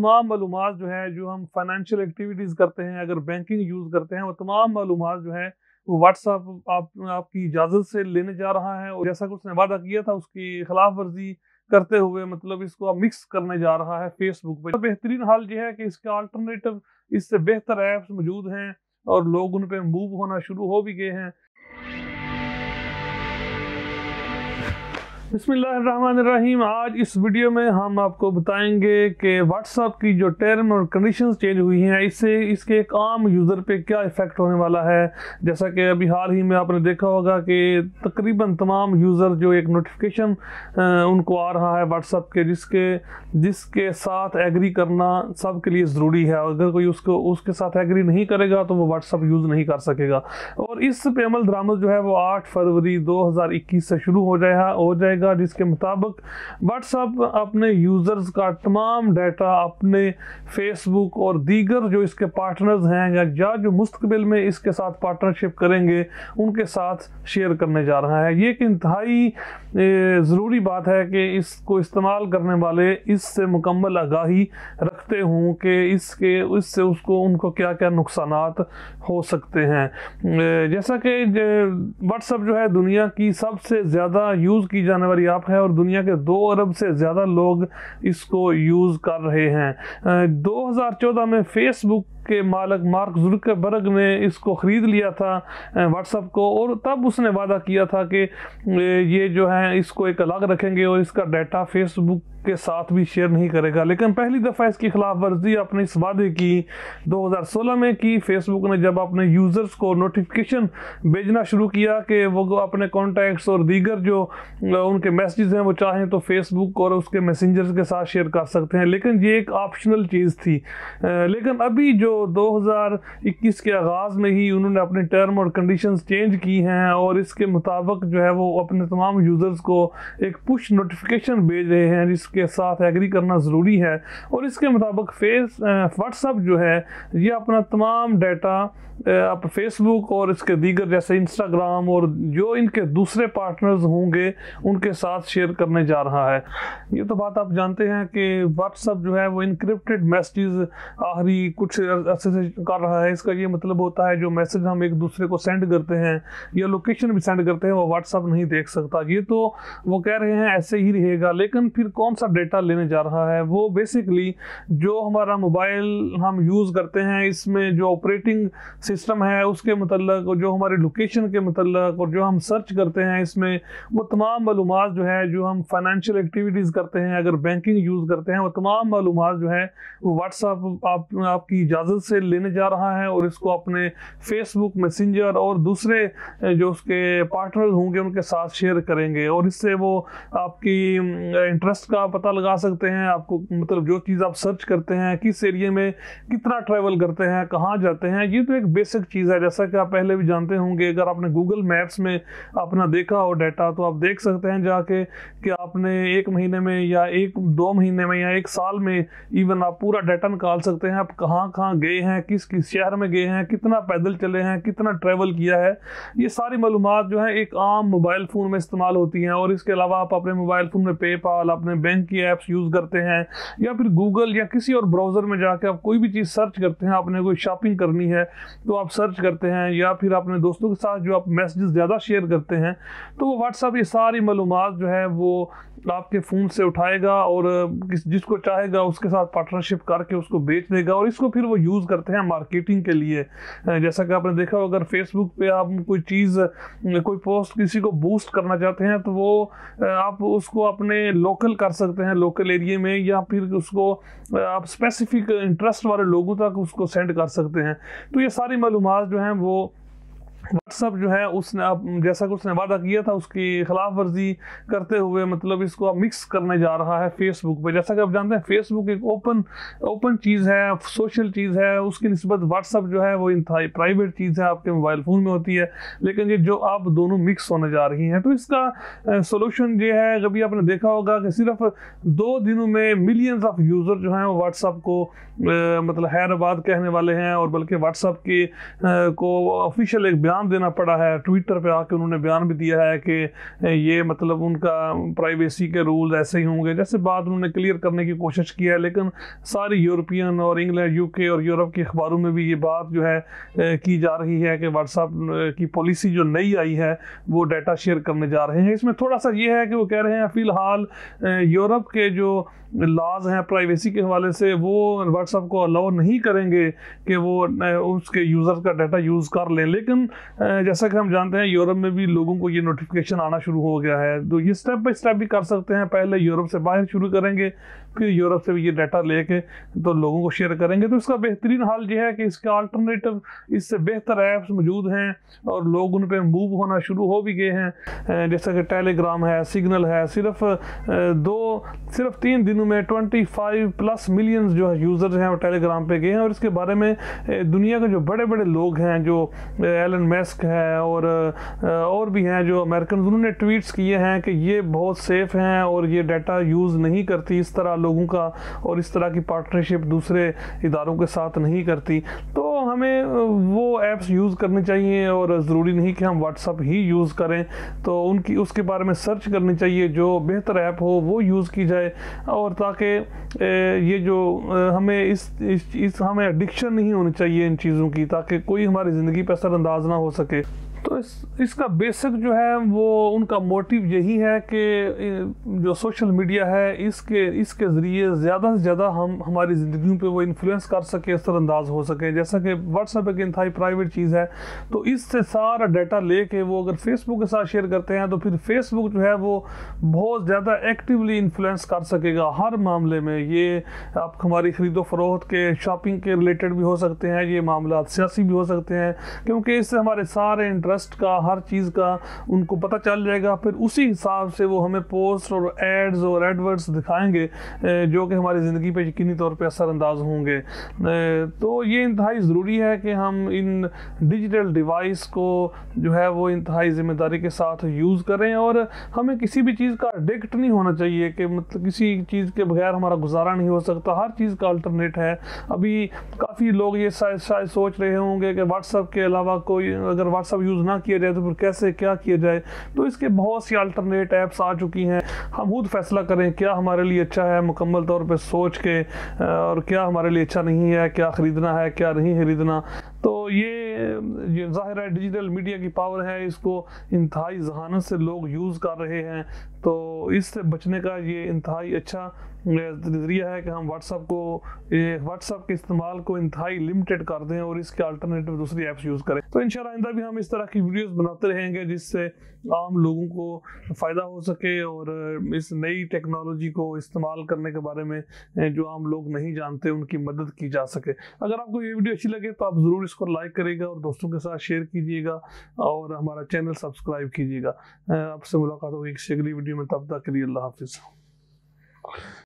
तमाम मालूमात जो है जो हम फाइनेंशियल एक्टिविटीज़ करते हैं, अगर बैंकिंग यूज़ करते हैं, वो तमाम मालूमात जो है वो व्हाट्सएप आपकी इजाज़त से लेने जा रहा है और जैसा कि उसने वादा किया था उसकी खिलाफ वर्जी करते हुए मतलब इसको अब मिक्स करने जा रहा है फेसबुक पे। बेहतरीन हाल ये है कि इसके अल्टरनेटिव इससे बेहतर ऐप्स मौजूद हैं और लोग उन पे मूव होना शुरू हो भी गए हैं। बिस्मिल्लाहिर्रहमानिर्रहीम। आज इस वीडियो में हम आपको बताएंगे कि व्हाट्सएप की जो टर्म और कंडीशंस चेंज हुई हैं इससे इसके एक आम यूज़र पे क्या इफ़ेक्ट होने वाला है। जैसा कि अभी हाल ही में आपने देखा होगा कि तकरीबन तमाम यूज़र जो एक नोटिफिकेशन उनको आ रहा है व्हाट्सएप के जिसके साथ एग्री करना सब के लिए ज़रूरी है। अगर कोई उसके साथ एग्री नहीं करेगा तो वो व्हाट्सएप यूज़ नहीं कर सकेगा। और इस पे अमल दरामद जो है वो 8 फरवरी 2021 से शुरू हो जाएगा जिसके मुताबिक व्हाट्सएप अपने यूजर्स का तमाम डाटा अपने फेसबुक और दीगर जो इसके पार्टनर्स हैं या जो मुस्तकबिल में इसके साथ पार्टनरशिप करेंगे उनके साथ शेयर करने जा रहा है। ये एक इंतहाई ज़रूरी बात है कि इसको इस्तेमाल करने वाले इससे मुकम्मल आगाही रखते हों कि इससे उनको क्या क्या नुकसानात हो सकते हैं। जैसा कि व्हाट्सएप जो है दुनिया की सबसे ज़्यादा यूज़ की जाने वाली ऐप है और दुनिया के 2 अरब से ज़्यादा लोग इसको यूज़ कर रहे हैं। 2014 में फेसबुक के मालिक मार्क जुकरबर्ग ने इसको ख़रीद लिया था व्हाट्सएप को, और तब उसने वादा किया था कि ये जो है इसको एक अलग रखेंगे और इसका डाटा फेसबुक के साथ भी शेयर नहीं करेगा। लेकिन पहली दफ़ा इसकी खिलाफ वर्जी अपने इस वादे की 2016 में की। फेसबुक ने जब अपने यूज़र्स को नोटिफिकेशन भेजना शुरू किया कि वो अपने कॉन्टैक्ट्स और दीगर जो उनके मैसेजेस हैं वो चाहें तो फेसबुक और उसके मैसेंजर्स के साथ शेयर कर सकते हैं, लेकिन ये एक ऑप्शनल चीज़ थी। लेकिन अभी जो 2021 के आगाज़ में ही उन्होंने अपने टर्म और कंडीशंस चेंज की हैं और इसके मुताबिक जो है वो अपने तमाम यूज़र्स को एक पुश नोटिफिकेशन भेज रहे हैं जिसके साथ एग्री करना ज़रूरी है। और इसके मुताबिक व्हाट्सएप जो है ये अपना तमाम डाटा आप फेसबुक और इसके दीगर जैसे इंस्टाग्राम और जो इनके दूसरे पार्टनर्स होंगे उनके साथ शेयर करने जा रहा है। ये तो बात आप जानते हैं कि व्हाट्सएप जो है वो इनक्रिप्टेड मैसेजेस आखिरी कुछ अर्से से कर रहा है। इसका ये मतलब होता है जो मैसेज हम एक दूसरे को सेंड करते हैं या लोकेशन भी सेंड करते हैं वो व्हाट्सएप नहीं देख सकता। ये तो वो कह रहे हैं ऐसे ही रहेगा, लेकिन फिर कौन सा डेटा लेने जा रहा है वो बेसिकली जो हमारा मोबाइल हम यूज़ करते हैं इसमें जो ऑपरेटिंग सिस्टम है उसके मतलब और जो हमारे लोकेशन के मतलब और जो हम सर्च करते हैं इसमें वो तमाम मालूमात जो है जो हम फाइनेंशियल एक्टिविटीज़ करते हैं, अगर बैंकिंग यूज़ करते हैं, वो तमाम मालूमात जो है वो व्हाट्सएप आपकी इजाज़त से लेने जा रहा है और इसको अपने फेसबुक मैसेंजर और दूसरे जो उसके पार्टनर होंगे उनके साथ शेयर करेंगे। और इससे वो आपकी इंटरेस्ट का पता लगा सकते हैं, आपको मतलब जो चीज़ आप सर्च करते हैं किस एरिया में कितना ट्रैवल करते हैं, कहाँ जाते हैं, ये तो एक बेसिक चीज़ है। जैसा कि आप पहले भी जानते होंगे, अगर आपने गूगल मैप्स में अपना देखा हो डाटा तो आप देख सकते हैं जाके कि आपने 1 महीने में या 1-2 महीने में या 1 साल में इवन आप पूरा डाटा निकाल सकते हैं आप कहाँ कहाँ गए हैं, किस किस शहर में गए हैं, कितना पैदल चले हैं, कितना ट्रैवल किया है। ये सारी मालूमात जो है एक आम मोबाइल फ़ोन में इस्तेमाल होती हैं। और इसके अलावा आप अपने मोबाइल फ़ोन में पेपाल अपने बैंक की ऐप्स यूज़ करते हैं या फिर गूगल या किसी और ब्राउज़र में जाके आप कोई भी चीज़ सर्च करते हैं, आपने कोई शॉपिंग करनी है तो आप सर्च करते हैं या फिर अपने दोस्तों के साथ जो आप मैसेजेस ज़्यादा शेयर करते हैं तो वो व्हाट्सएप ये सारी मालूमात जो है वो आपके फ़ोन से उठाएगा और जिसको चाहेगा उसके साथ पार्टनरशिप करके उसको बेच देगा। और इसको फिर वो यूज़ करते हैं मार्केटिंग के लिए। जैसा कि आपने देखा अगर फेसबुक पे आप कोई पोस्ट किसी को बूस्ट करना चाहते हैं तो वो आप उसको अपने लोकल कर सकते हैं, लोकल एरिया में, या फिर उसको आप स्पेसिफिक इंटरेस्ट वाले लोगों तक उसको सेंड कर सकते हैं। तो ये सारी मालूमात जो हैं वो व्हाट्सएप जो है उसने अब जैसा कि उसने वादा किया था उसकी खिलाफ वर्जी करते हुए मतलब इसको अब मिक्स करने जा रहा है फेसबुक पे। जैसा कि आप जानते हैं फेसबुक एक ओपन चीज़ है, सोशल चीज़ है, उसकी निस्बत व्हाट्सएप जो है वो इंतहाई प्राइवेट चीज़ है, आपके मोबाइल फ़ोन में होती है। लेकिन ये जो आप दोनों मिक्स होने जा रही हैं तो इसका सोल्यूशन ये है, कभी आपने देखा होगा कि सिर्फ 2 दिनों में मिलियंस ऑफ यूज़र जो हैं वो व्हाट्सएप को मतलब हैदराबाद कहने वाले हैं और बल्कि व्हाट्सएप की को ऑफिशियल एक बयान देना पड़ा है। ट्विटर पे आके उन्होंने बयान भी दिया है कि ये मतलब उनका प्राइवेसी के रूल ऐसे ही होंगे, जैसे बात उन्होंने क्लियर करने की कोशिश की है। लेकिन सारी यूरोपियन और इंग्लैंड, यूके और यूरोप की अखबारों में भी ये बात जो है की जा रही है कि व्हाट्सएप की पॉलिसी जो नई आई है वो डाटा शेयर करने जा रहे हैं। इसमें थोड़ा सा ये है कि वो कह रहे हैं फिलहाल यूरोप के जो लॉज हैं प्राइवेसी के हवाले से वो व्हाट्सएप को अलाउ नहीं करेंगे कि वो उसके यूज़र का डाटा यूज़ कर लें। लेकिन जैसा कि हम जानते हैं यूरोप में भी लोगों को ये नोटिफिकेशन आना शुरू हो गया है, तो ये स्टेप बाय स्टेप भी कर सकते हैं। पहले यूरोप से बाहर शुरू करेंगे, फिर यूरोप से भी ये डाटा लेके तो लोगों को शेयर करेंगे। तो इसका बेहतरीन हाल ये है कि इसके अल्टरनेटिव, इससे बेहतर ऐप्स मौजूद हैं और लोग उन पर मूव होना शुरू हो भी गए हैं। जैसा कि टेलीग्राम है, सिग्नल है। सिर्फ 3 दिनों में 25+ मिलियन जो है यूज़र्स हैं वो टेलीग्राम पे गए हैं। और इसके बारे में दुनिया के जो बड़े बड़े लोग हैं, जो एलन मस्क है और भी हैं जो अमेरिकन, उन्होंने ट्वीट्स किए हैं कि ये बहुत सेफ हैं और ये डाटा यूज़ नहीं करती इस तरह लोगों का, और इस तरह की पार्टनरशिप दूसरे इदारों के साथ नहीं करती। तो हमें वो ऐप्स यूज़ करनी चाहिए और ज़रूरी नहीं कि हम व्हाट्सएप ही यूज़ करें। तो उसके बारे में सर्च करनी चाहिए, जो बेहतर ऐप हो वो यूज़ की जाए, और ताकि ये जो हमें हमें एडिक्शन नहीं होनी चाहिए इन चीज़ों की, ताकि कोई हमारी ज़िंदगी पर असरअंदाज ना हो सके। तो इसका बेसिक जो है वो उनका मोटिव यही है कि जो सोशल मीडिया है इसके ज़रिए ज़्यादा से ज़्यादा हम हमारी ज़िंदगियों पे वो इन्फ्लुएंस कर सके, असरअंदाज हो सके। जैसा कि व्हाट्सएप एक इंतहाई प्राइवेट चीज़ है, तो इससे सारा डाटा लेके वो अगर फेसबुक के साथ शेयर करते हैं तो फिर फेसबुक जो है वो बहुत ज़्यादा एक्टिवली इन्फ्लुएंस कर सकेगा हर मामले में। ये आप हमारी ख़रीदो फरोख्त के, शॉपिंग के रिलेटेड भी हो सकते हैं, ये मामला सियासी भी हो सकते हैं, क्योंकि इससे हमारे सारे ट्रस्ट का, हर चीज़ का उनको पता चल जाएगा। फिर उसी हिसाब से वो हमें पोस्ट और एड्स और एडवर्ट्स दिखाएंगे जो कि हमारी ज़िंदगी पे यकीनी तौर पे असरअंदाज होंगे। तो ये इंतहाई ज़रूरी है कि हम इन डिजिटल डिवाइस को जो है वो इंतहाई ज़िम्मेदारी के साथ यूज़ करें, और हमें किसी भी चीज़ का एडिक्ट नहीं होना चाहिए कि मतलब किसी चीज़ के बगैर हमारा गुजारा नहीं हो सकता। हर चीज़ का अल्टरनेट है। अभी काफ़ी लोग ये शायद सोच रहे होंगे कि व्हाट्सएप के अलावा कोई, अगर व्हाट्सएप यूज़ ना किया जाए तो फिर कैसे क्या किया जाए। तो इसके बहुत सी अल्टरनेट ऐप्स आ चुकी हैं। हम खुद फैसला करें क्या हमारे लिए अच्छा है, मुकम्मल तौर पे सोच के, और क्या हमारे लिए अच्छा नहीं है, क्या ख़रीदना है क्या नहीं ख़रीदना। तो ये ज़ाहिर है डिजिटल मीडिया की पावर है, इसको इंतहाई जहानत से लोग यूज़ कर रहे हैं। तो इससे बचने का ये इंतहाई अच्छा ज़रिया है कि हम व्हाट्सएप के इस्तेमाल को इंतहाई लिमिटेड कर दें और इसके अल्टरनेटिव दूसरी ऐप्स यूज़ करें। तो इंशाल्लाह आइंदा भी हम इस तरह की वीडियोस बनाते रहेंगे जिससे आम लोगों को फ़ायदा हो सके, और इस नई टेक्नोलॉजी को इस्तेमाल करने के बारे में जो आम लोग नहीं जानते उनकी मदद की जा सके। अगर आपको ये वीडियो अच्छी लगे तो आप ज़रूर इसको लाइक करिएगा और दोस्तों के साथ शेयर कीजिएगा, और हमारा चैनल सब्सक्राइब कीजिएगा। आपसे मुलाकात होगी किसी अगली वीडियो में, तब तक के लिए अल्लाह हाफिज़।